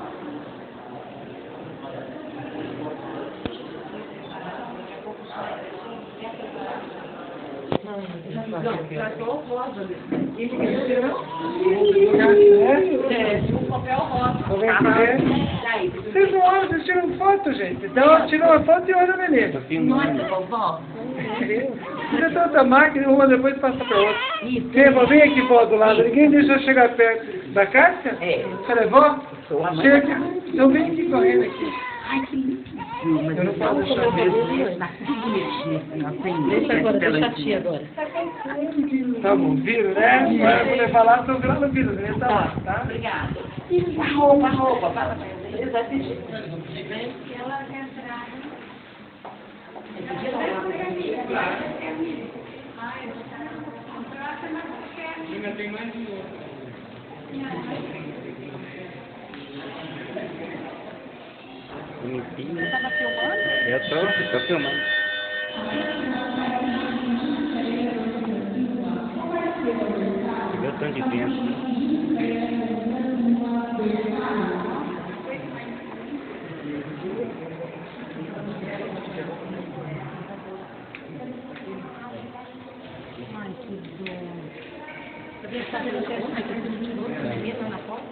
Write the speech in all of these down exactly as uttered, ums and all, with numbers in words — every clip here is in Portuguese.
Já estou rosa. E é, um papel rosa. Vocês não olham, vocês tiram foto, gente. Então, tira uma foto e olha na menina. Nossa, vovó. Tira tanta máquina, uma depois passa para outra. Vem, vem aqui, vó, do lado. Ninguém deixa eu chegar perto da Cássia? É. Falei, vó, Sou a mãe. chega. Então vem aqui correndo aqui. Ai, que lindo. Mas Eu não posso deixar mesmo. Tá tudo bonitinho, assim, ó. Sem Deixa agora, deixa a tia agora. Tá bom, vira, né? Agora eu vou levar lá, estou virando vira, né? Tá lá, tá? Obrigada. A roupa, a roupa. Fala pra ela. Eles assistem. Ainda tem mais um outro. Bonitinho. Você tava filmando? Eu tô, tô filmando. Você viu o tanto de tempo? Ai, que dor. Você está vendo que é aqui na foto?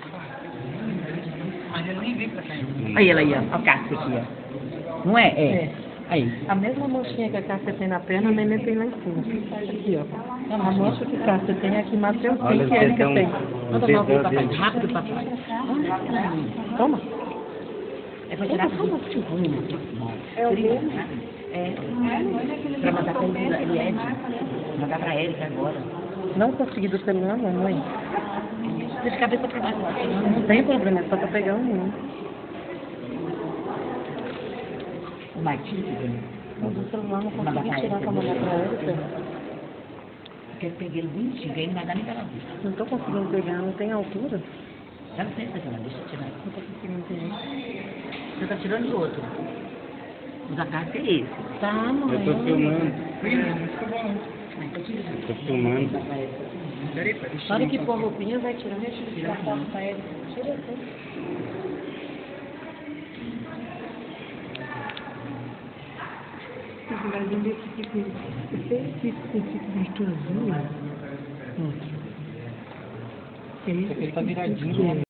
Mas eu nem vi pra cá. Aí ela aí, ó. A Cássia aqui, ó. Não é? É. É. Aí. A mesma manchinha que a Cássia tem na perna, a neném tem lá em cima. Aqui, ó. A mancha que a Cássia tem aqui, Matheus tem, Olha, que Érica dedão- tem. Manda uma roupa pra trás, rápido pra trás. Toma. É pra tirar tudo de ruim. É o mesmo? É. Pra mandar pra Eliette. Mandar pra Érica agora. Não consegui do celular, mamãe. Deixa a cabeça pra baixo. Não tem problema, é só pra pegar um. O Martinho, Mas o celular não Mandar consegui pra tirar pra Érica. mandar pra Érica. porque eu peguei ele bonitinho, ganhei não vai dar nem pela vista. Não tô conseguindo pegar, não tem altura. Já não sei se tá deixa eu tirar. Não tô conseguindo pegar. Você tá tirando do outro. O da casa é esse. Tá, Eu mãe. tô filmando. Mas tô tirando. Tô filmando. Na hora que pôr a roupinha, vai tirar. Deixa eu tirar a foto pra Érica. Tira assim. Vai ver esse tipo de... Esse tipo de virtuosinho. Hum. Que isso? Porque ele tá viradinho.